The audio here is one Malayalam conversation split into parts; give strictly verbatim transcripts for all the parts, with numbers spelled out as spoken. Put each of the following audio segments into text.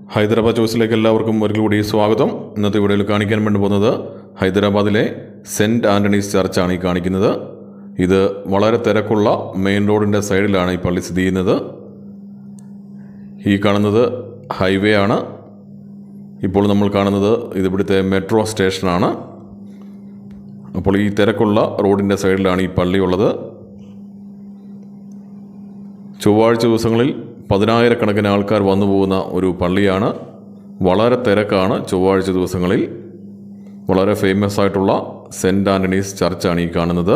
ഹൈദരാബാദ് ചോയ്സിലേക്ക് എല്ലാവർക്കും ഒരിക്കൽ കൂടി സ്വാഗതം. ഇന്നത്തെ വീഡിയോയിൽ കാണിക്കാൻ വേണ്ടി പോകുന്നത് ഹൈദരാബാദിലെ സെൻറ്റ് ആൻ്റണീസ് ചർച്ചാണ് ഈ കാണിക്കുന്നത്. ഇത് വളരെ തിരക്കുള്ള മെയിൻ റോഡിൻ്റെ സൈഡിലാണ് ഈ പള്ളി സ്ഥിതി ചെയ്യുന്നത്. ഈ കാണുന്നത് ഹൈവേ ആണ്. ഇപ്പോൾ നമ്മൾ കാണുന്നത് ഇതിവിടുത്തെ മെട്രോ സ്റ്റേഷനാണ്. അപ്പോൾ ഈ തിരക്കുള്ള റോഡിൻ്റെ സൈഡിലാണ് ഈ പള്ളി ഉള്ളത്. ചൊവ്വാഴ്ച ദിവസങ്ങളിൽ പതിനായിരക്കണക്കിന് ആൾക്കാർ വന്നു പോകുന്ന ഒരു പള്ളിയാണ്. വളരെ തിരക്കാണ് ചൊവ്വാഴ്ച ദിവസങ്ങളിൽ. വളരെ ഫേമസ് ആയിട്ടുള്ള സെൻറ്റ് ആൻ്റണീസ് ചർച്ചാണ് ഈ കാണുന്നത്.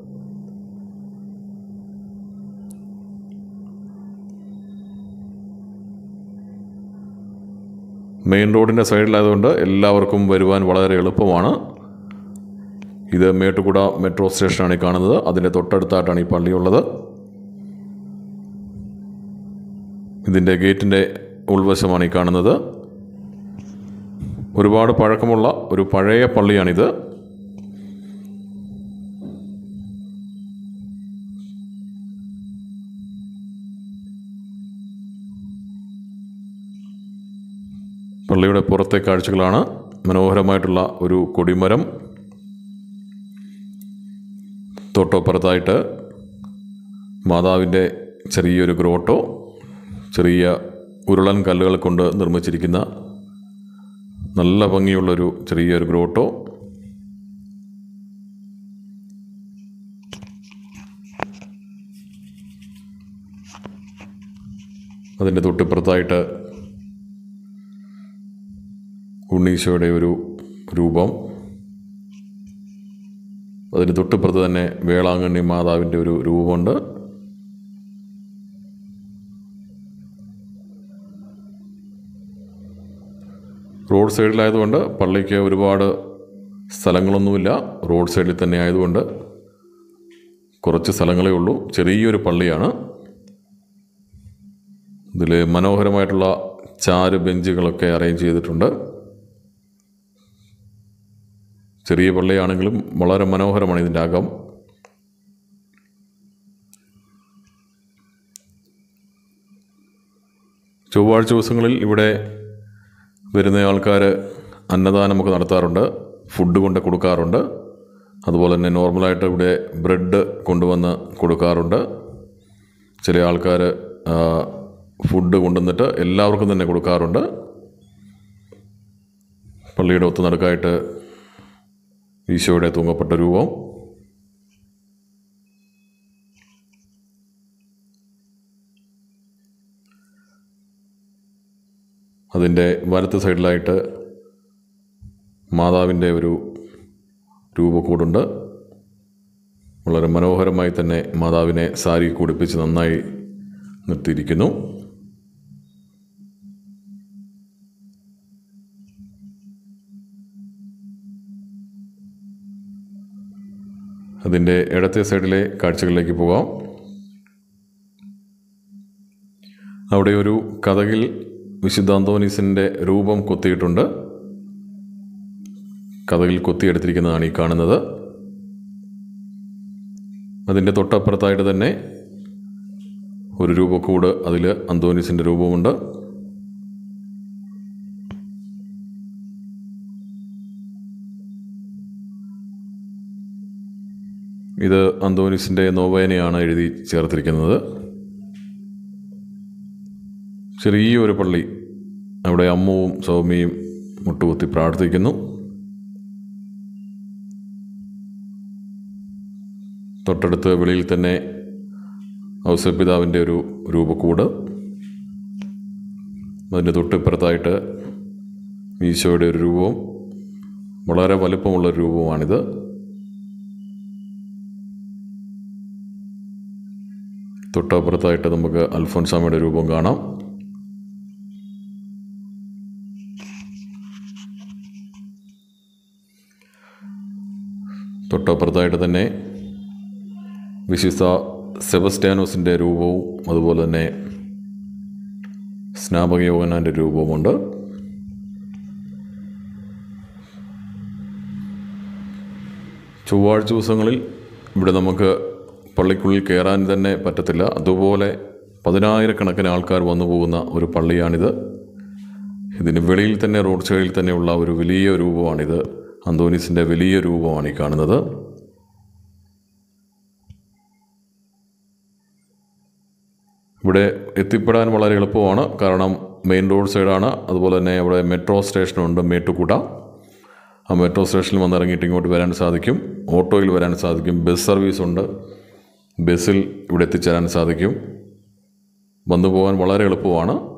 മെയിൻ റോഡിൻ്റെ സൈഡിലായതുകൊണ്ട് എല്ലാവർക്കും വരുവാൻ വളരെ എളുപ്പമാണ്. ഇത് മേട്ടുകുട മെട്രോ സ്റ്റേഷനാണ് ഈ കാണുന്നത്. അതിൻ്റെ തൊട്ടടുത്തായിട്ടാണ് ഈ പള്ളിയുള്ളത്. ഇതിൻ്റെ ഗേറ്റിൻ്റെ ഉൾവശമാണ് ഈ കാണുന്നത്. ഒരുപാട് പഴക്കമുള്ള ഒരു പഴയ പള്ളിയാണിത്. പള്ളിയുടെ പുറത്തെ കാഴ്ചകളാണ്. മനോഹരമായിട്ടുള്ള ഒരു കൊടിമരം, തൊട്ടപ്പുറത്തായിട്ട് മാതാവിൻ്റെ ചെറിയൊരു ഗ്രോട്ടോ, ചെറിയ ഉരുളൻ കല്ലുകൾ കൊണ്ട് നിർമ്മിച്ചിരിക്കുന്ന നല്ല ഭംഗിയുള്ളൊരു ചെറിയൊരു ഗ്രോട്ടോ. അതിൻ്റെ തൊട്ടിപ്പുറത്തായിട്ട് ഉണ്ണീശോയുടെ ഒരു രൂപം. അതിന് തൊട്ടിപ്പുറത്ത് തന്നെ വേളാങ്കണ്ണി മാതാവിൻ്റെ ഒരു രൂപമുണ്ട്. റോഡ് സൈഡിലായതുകൊണ്ട് പള്ളിക്ക് ഒരുപാട് സ്ഥലങ്ങളൊന്നുമില്ല. റോഡ് സൈഡിൽ തന്നെ ആയതുകൊണ്ട് കുറച്ച് സ്ഥലങ്ങളേ ഉള്ളൂ. ചെറിയൊരു പള്ളിയാണ്. ഇതിൽ മനോഹരമായിട്ടുള്ള ചാര് ബെഞ്ചുകളൊക്കെ അറേഞ്ച് ചെയ്തിട്ടുണ്ട്. ചെറിയ പള്ളിയാണെങ്കിലും വളരെ മനോഹരമാണ് ഇതിൻ്റെ അകം. ചൊവ്വാഴ്ച ദിവസങ്ങളിൽ ഇവിടെ വരുന്ന ആൾക്കാർ അന്നദാനമൊക്കെ നടത്താറുണ്ട്. ഫുഡ് കൊണ്ട് കൊടുക്കാറുണ്ട്. അതുപോലെ തന്നെ നോർമലായിട്ട് ഇവിടെ ബ്രെഡ് കൊണ്ടുവന്ന് കൊടുക്കാറുണ്ട്. ചില ആൾക്കാർ ഫുഡ് കൊണ്ടുവന്നിട്ട് എല്ലാവർക്കും തന്നെ കൊടുക്കാറുണ്ട്. പള്ളിയുടെ ഒത്തുനടുക്കായിട്ട് ഈശോയുടെ തൂങ്ങപ്പെട്ട രൂപം. അതിൻ്റെ വലത്ത് സൈഡിലായിട്ട് മാതാവിൻ്റെ ഒരു രൂപക്കൂടുണ്ട്. വളരെ മനോഹരമായി തന്നെ മാതാവിനെ സാരി കുടിപ്പിച്ച് നന്നായി നിർത്തിയിരിക്കുന്നു. അതിൻ്റെ ഇടത്തെ സൈഡിലെ കാഴ്ചകളിലേക്ക് പോകാം. അവിടെ ഒരു കതകിൽ വിശുദ്ധ അന്തോനീസിൻ്റെ രൂപം കൊത്തിയിട്ടുണ്ട്. കതകിൽ കൊത്തിയെടുത്തിരിക്കുന്നതാണ് ഈ കാണുന്നത്. അതിൻ്റെ തൊട്ടപ്പുറത്തായിട്ട് തന്നെ ഒരു രൂപക്കൂട്, അതിൽ അന്തോനീസിൻ്റെ രൂപമുണ്ട്. ഇത് അന്തോനീസിൻ്റെ നോവേനയാണ് എഴുതി ചേർത്തിരിക്കുന്നത്. ചെറിയൊരു പള്ളി. അവിടെ അമ്മുവും സൗമ്യയും മുട്ടുകുത്തി പ്രാർത്ഥിക്കുന്നു. തൊട്ടടുത്ത് വെളിയിൽ തന്നെ ഔസേപ്പിതാവിൻ്റെ ഒരു രൂപക്കൂട്. അതിൻ്റെ തൊട്ടിപ്പുറത്തായിട്ട് ഈശോയുടെ ഒരു രൂപവും. വളരെ വലുപ്പമുള്ളൊരു രൂപമാണിത്. തൊട്ടപ്പുറത്തായിട്ട് നമുക്ക് അൽഫോൻസാമയുടെ രൂപം കാണാം. തൊട്ടപ്പുറത്തായിട്ട് തന്നെ വിശുദ്ധ സെബസ്ത്യാനോസിൻ്റെ രൂപവും അതുപോലെ തന്നെ സ്നാപക യോഹന്നാൻ്റെ രൂപവുമുണ്ട്. ചൊവ്വാഴ്ച ദിവസങ്ങളിൽ ഇവിടെ നമുക്ക് പള്ളിക്കുള്ളിൽ കയറാൻ തന്നെ പറ്റത്തില്ല. അതുപോലെ പതിനായിരക്കണക്കിന് ആൾക്കാർ വന്നു പോകുന്ന ഒരു പള്ളിയാണിത്. ഇതിന് വെളിയിൽ തന്നെ റോഡ് സൈഡിൽ തന്നെയുള്ള ഒരു വലിയ രൂപമാണിത്. അന്തോണീസിൻ്റെ വലിയ രൂപമാണ് ഈ കാണുന്നത്. ഇവിടെ എത്തിപ്പെടാൻ വളരെ എളുപ്പമാണ്. കാരണം മെയിൻ റോഡ് സൈഡാണ്. അതുപോലെ തന്നെ അവിടെ മെട്രോ സ്റ്റേഷനുണ്ട്, മേട്ടുക്കുട്ട. ആ മെട്രോ സ്റ്റേഷനിൽ വന്നിറങ്ങിയിട്ട് ഇങ്ങോട്ട് വരാൻ സാധിക്കും. ഓട്ടോയിൽ വരാൻ സാധിക്കും. ബസ് സർവീസുണ്ട്. ബസ്സിൽ ഇവിടെ എത്തിച്ചേരാൻ സാധിക്കും. വന്നു പോകാൻ വളരെ എളുപ്പമാണ്.